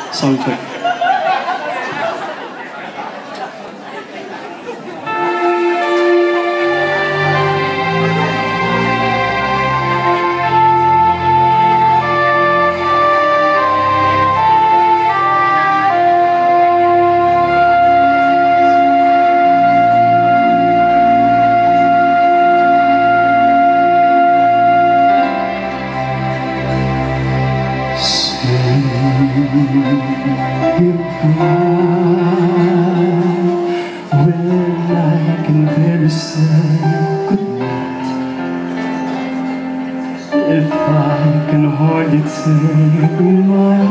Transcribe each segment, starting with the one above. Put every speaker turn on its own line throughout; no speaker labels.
Sound check. If I can hardly take my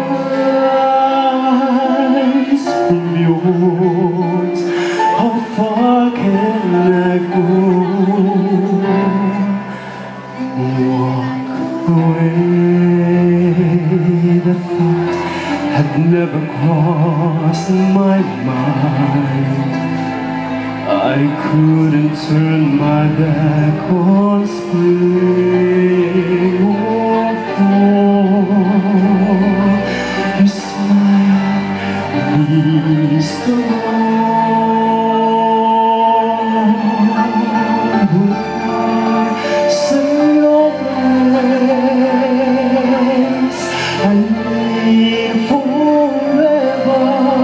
eyes from yours, how far can I go? Walk away, the thought had never crossed my mind. I couldn't turn my back on spring or fall. Your smile means the world. Say your grace, I need forever.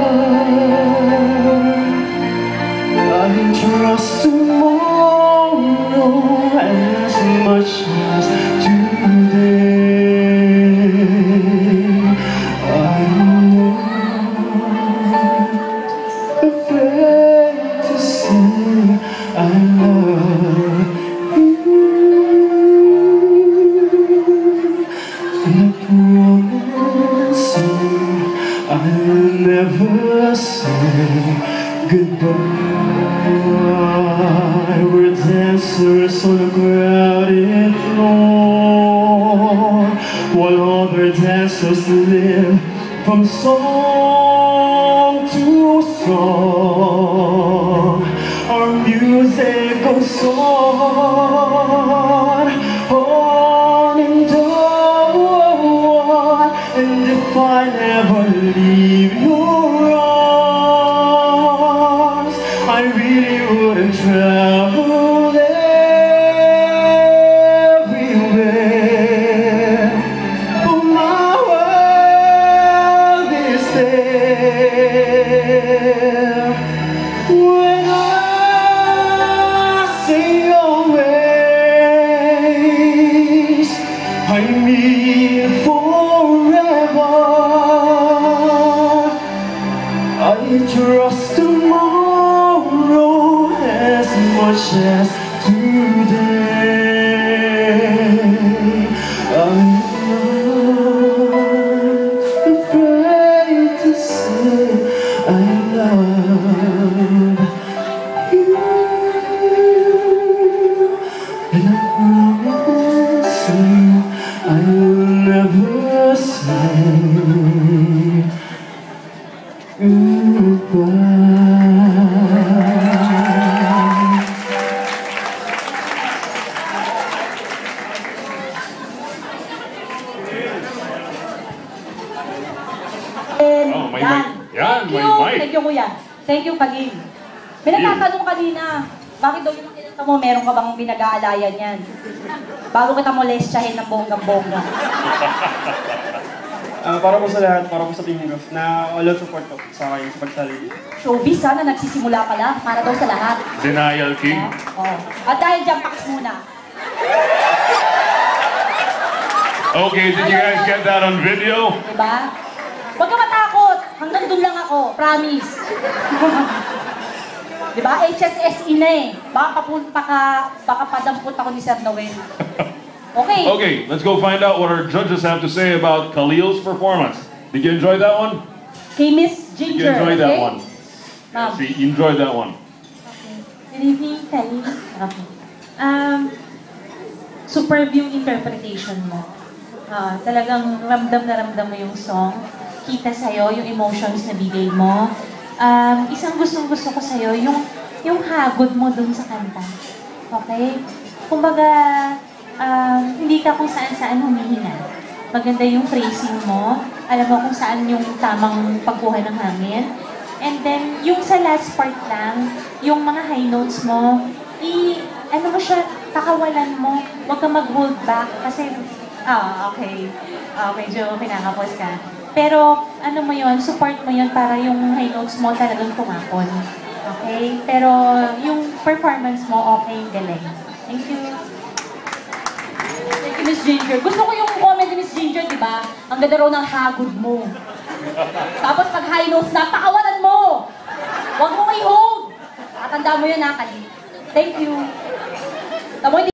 I trust tomorrow as much as today. I'm not afraid to say I love you. And I promise you I'll never say goodbye. We're dancers on a crowded floor, while other dancers live from song to song. Our music goes on and on. And if I never leave your arms, I really wouldn't travel everywhere, for my world is there. When I sing your ways, I mean forever. I trust tomorrow as much as today. I'm not afraid to say I love you, and I promise you I'll never say goodbye.
Oh, may mic. Yan, may mic.
Thank you, kuya. Thank you, Kalin. May nagtatanong kanina, bakit daw yung kinanta mo, meron ka bang pinag-aalayan yan? Bago kita molestyahin ng bonggang-bongga.
Para po sa lahat, para po sa Team Golf, na all out support po sa akin sa pagsali.
Showbiz, sana nagsisimula pa lang, para daw sa lahat.
Denial King.
Oh. At dahil dyan, pakas muna.
Okay, did you guys get that on video?
Diba? Huwag ka matakot, hanggang dun lang ako, promise. Diba? HSSE na eh. Baka padampot ako ni Sir Noel. Okay.
Okay, let's go find out what our judges have to say about Khalil's performance. Did you enjoy that one?
Kay Miss
Did
Ginger,
you enjoy that
okay?
one?
Ma'am.
She enjoyed that one.
Good evening, Khalil.
Okay.
Superb yung interpretation mo. Talagang ramdam na ramdam mo yung song. Kita sa'yo yung emotions na bigay mo. Isang gustong-gusto ko sa'yo, yung hagod mo dun sa kanta. Okay? Kumbaga, hindi ka kung saan-saan humihinga. maganda yung phrasing mo, alam mo kung saan yung tamang pagkuha ng hangin. And then, yung sa last part lang, yung mga high notes mo, ano mo siya, takawalan mo, huwag ka mag-hold back kasi, okay. Medyo pinakapos ka. Pero, ano mo yun, support mo yun para yung high notes mo talagang tumapon. Okay? Pero, yung performance mo, okay, galing. Thank you.
Thank you, Miss Ginger. Gusto ko yung comment ni Miss Ginger, di ba? Ang ganda raw ng hagod mo. Tapos pag high notes na, pakawalan mo! Huwag mong i-hold! Tatanda mo yun, ha, Kali. Thank you. Tamo,